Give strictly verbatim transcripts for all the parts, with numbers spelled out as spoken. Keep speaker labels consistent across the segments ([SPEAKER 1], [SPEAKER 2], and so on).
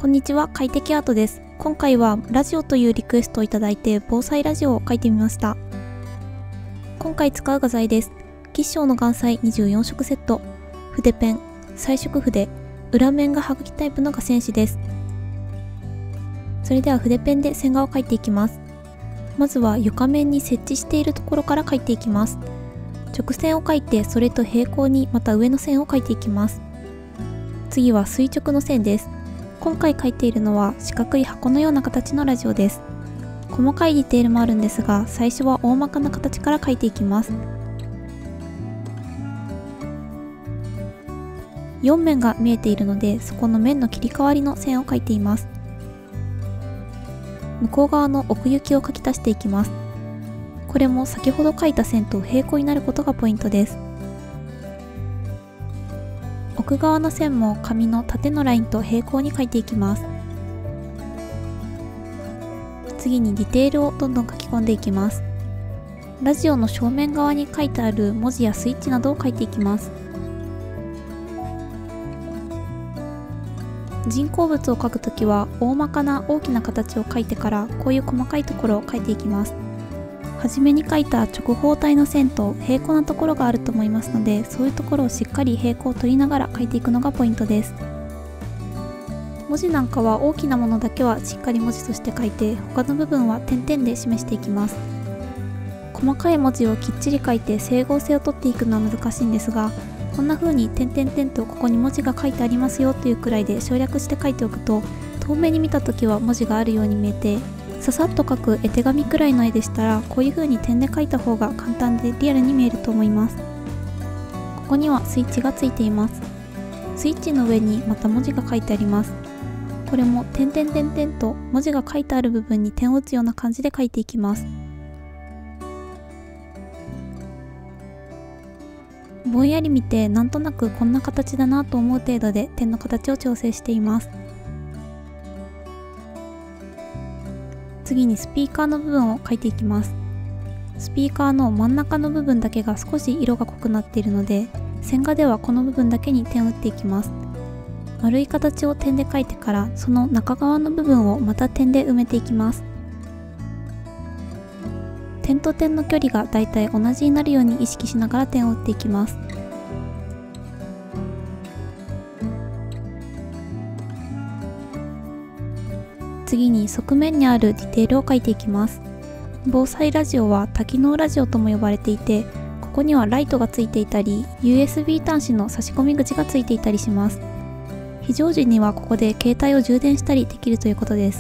[SPEAKER 1] こんにちは、快適アートです。今回はラジオというリクエストをいただいて防災ラジオを書いてみました。今回使う画材です。吉祥の岩彩にじゅうよん色セット、筆ペン、彩色筆、裏面がはがきタイプの画線紙です。それでは筆ペンで線画を描いていきます。まずは床面に設置しているところから描いていきます。直線を描いてそれと平行にまた上の線を描いていきます。次は垂直の線です。今回描いているのは四角い箱のような形のラジオです。細かいディテールもあるんですが、最初は大まかな形から描いていきます。よん面が見えているので、そこの面の切り替わりの線を描いています。向こう側の奥行きを描き足していきます。これも先ほど描いた線と平行になることがポイントです。奥側の線も紙の縦のラインと平行に描いていきます。次にディテールをどんどん書き込んでいきます。ラジオの正面側に書いてある文字やスイッチなどを書いていきます。人工物を描くときは大まかな大きな形を描いてからこういう細かいところを描いていきます。はじめに描いた直方体の線と平行なところがあると思いますので、そういうところをしっかり平行を取りながら描いていくのがポイントです。文字なんかは大きなものだけはしっかり文字として書いて、他の部分は点々で示していきます。細かい文字をきっちり書いて整合性をとっていくのは難しいんですが、こんな風に点々々とここに文字が書いてありますよというくらいで省略して書いておくと、遠目に見た時は文字があるように見えて、ささっと描く絵手紙くらいの絵でしたら、こういう風に点で描いた方が簡単でリアルに見えると思います。ここにはスイッチがついています。スイッチの上にまた文字が書いてあります。これも点々点々と文字が書いてある部分に点を打つような感じで書いていきます。ぼんやり見てなんとなくこんな形だなと思う程度で点の形を調整しています。次にスピーカーの部分を描いていきます。スピーカーの真ん中の部分だけが少し色が濃くなっているので、線画ではこの部分だけに点を打っていきます。丸い形を点で描いてから、その中側の部分をまた点で埋めていきます。点と点の距離がだいたい同じになるように意識しながら点を打っていきます。次に側面にあるディテールを描いていきます。防災ラジオは多機能ラジオとも呼ばれていて、ここにはライトがついていたり ユーエスビー 端子の差し込み口がついていたりします。非常時にはここで携帯を充電したりできるということです。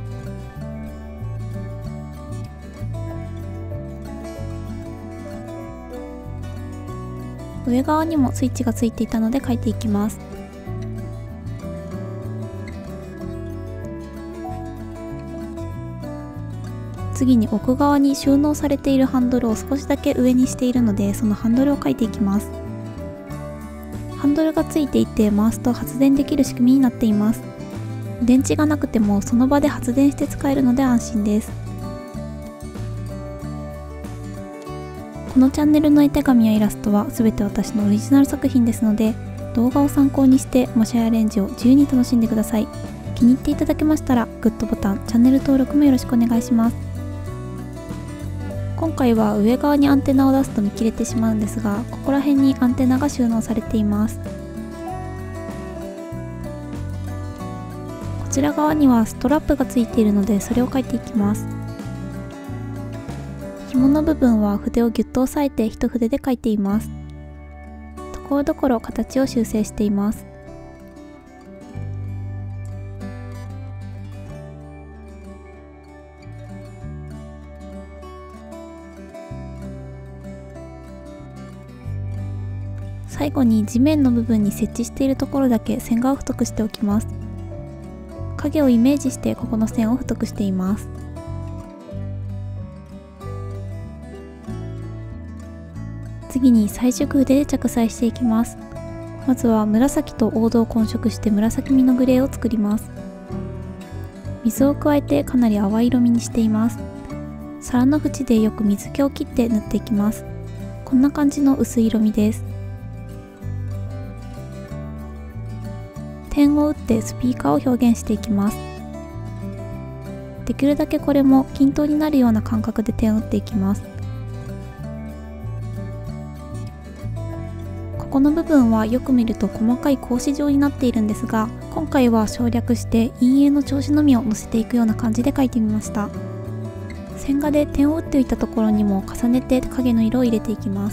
[SPEAKER 1] 上側にもスイッチがついていたので描いていきます。次に奥側に収納されているハンドルを少しだけ上にしているので、そのハンドルを描いていきます。ハンドルがついていて回すと発電できる仕組みになっています。電池がなくてもその場で発電して使えるので安心です。このチャンネルの絵手紙やイラストは全て私のオリジナル作品ですので、動画を参考にして模写やアレンジを自由に楽しんでください。気に入っていただけましたらグッドボタン、チャンネル登録もよろしくお願いします。今回は上側にアンテナを出すと見切れてしまうんですが、ここら辺にアンテナが収納されています。こちら側にはストラップがついているので、それを描いていきます。紐の部分は筆をぎゅっと押さえて一筆で描いています。ところどころ形を修正しています。最後に地面の部分に設置しているところだけ線画を太くしておきます。影をイメージしてここの線を太くしています。次に彩色筆で着彩していきます。まずは紫と黄土を混色して紫みのグレーを作ります。水を加えてかなり淡い色味にしています。皿の縁でよく水気を切って塗っていきます。こんな感じの薄い色味です。 点を打ってスピーカーを表現していきます。できるだけこれも均等になるような感覚で点を打っていきます。ここの部分はよく見ると細かい格子状になっているんですが、今回は省略して陰影の調子のみをのせていくような感じで描いてみました。線画で点を打っておいたところにも重ねて影の色を入れていきます。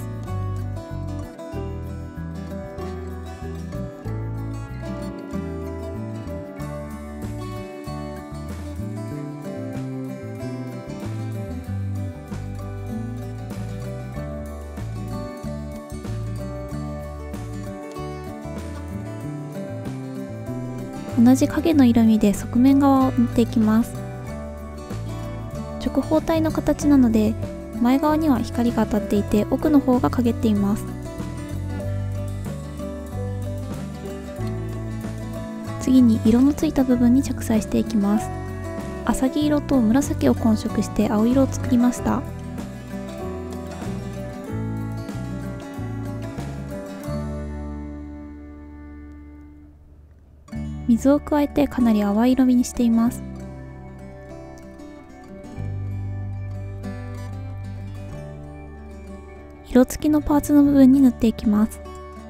[SPEAKER 1] 同じ影の色味で側面側を塗っていきます。直方体の形なので前側には光が当たっていて奥の方が陰っています。次に色のついた部分に着彩していきます。浅黄色と紫を混色して青色を作りました。水を加えてかなり淡い色味にしています。色付きのパーツの部分に塗っていきます。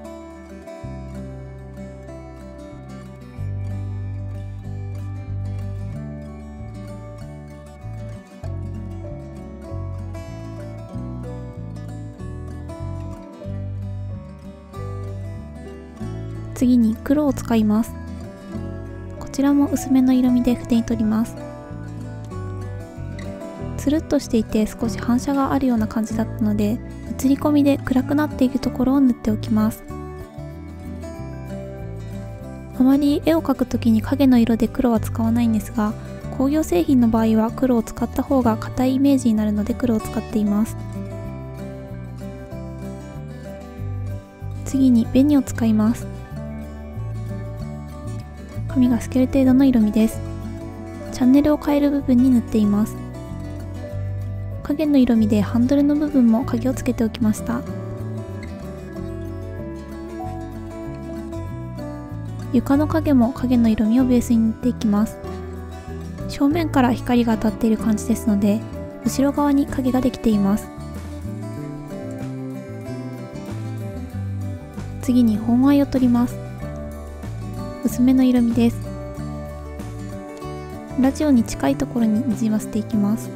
[SPEAKER 1] 次に黒を使います。こちらも薄めの色味で筆に取ります。つるっとしていて少し反射があるような感じだったので、映り込みで暗くなっているところを塗っておきます。あまり絵を描くときに影の色で黒は使わないんですが、工業製品の場合は黒を使った方が硬いイメージになるので黒を使っています。次に紅を使います。紙が透ける程度の色味です。チャンネルを変える部分に塗っています。影の色味でハンドルの部分も影をつけておきました。床の影も影の色味をベースに塗っていきます。正面から光が当たっている感じですので、後ろ側に影ができています。次に本藍を取ります。薄めの色味です。ラジオに近いところににじませていきます。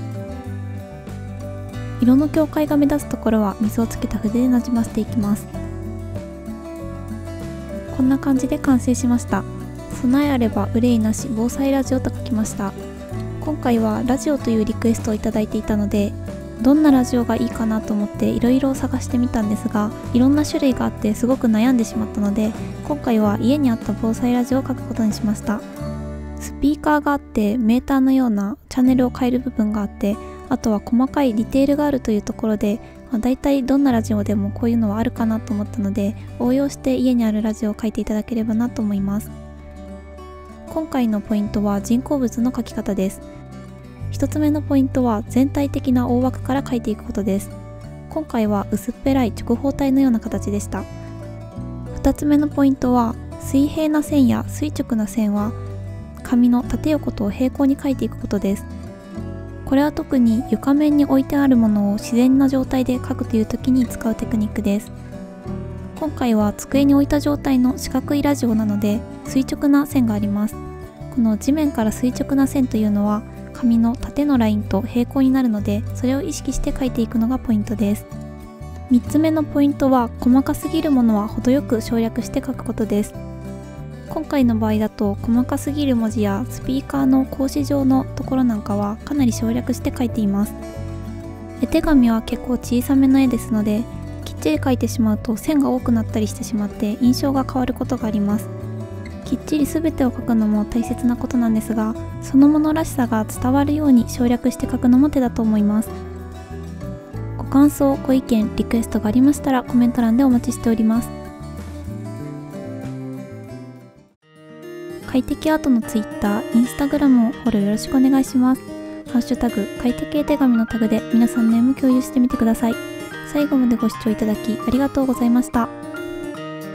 [SPEAKER 1] 色の境界が目立つところは水をつけた筆でなじませていきます。こんな感じで完成しました。備えあれば憂いなし防災ラジオと書きました。今回はラジオというリクエストをいただいていたので、どんなラジオがいいかなと思っていろいろ探してみたんですが、いろんな種類があってすごく悩んでしまったので、今回は家にあった防災ラジオを書くことにしました。スピーカーがあってメーターのようなチャンネルを変える部分があって、あとは細かいディテールがあるというところで、まあ、大体どんなラジオでもこういうのはあるかなと思ったので、応用して家にあるラジオを書いていただければなと思います。今回のポイントは人工物の書き方です。ひとつめのポイントは全体的な大枠から書いていくことです。今回は薄っぺらい直方体のような形でした。ふたつめのポイントは水平な線や垂直な線は紙の縦横と平行に書いていくことです。これは特に床面に置いてあるものを自然な状態で描くという時に使うテクニックです。今回は机に置いた状態の四角いラジオなので垂直な線があります。この地面から垂直な線というのは紙の縦のラインと平行になるので、それを意識して描いていくのがポイントです。みっつめのポイントは細かすぎるものは程よく省略して描くことです。今回の場合だと細かすぎる文字やスピーカーの格子状のところなんかはかなり省略して描いています。絵手紙は結構小さめの絵ですので、きっちり描いてしまうと線が多くなったりしてしまって印象が変わることがあります。きっちり全てを描くのも大切なことなんですが、そのものらしさが伝わるように省略して描くのも手だと思います。ご感想、ご意見、リクエストがありましたらコメント欄でお待ちしております。快適アートのツイッター、インスタグラムをフォローよろしくお願いします。ハッシュタグ快適絵手紙のタグで皆さんの絵も共有してみてください。最後までご視聴いただきありがとうございました。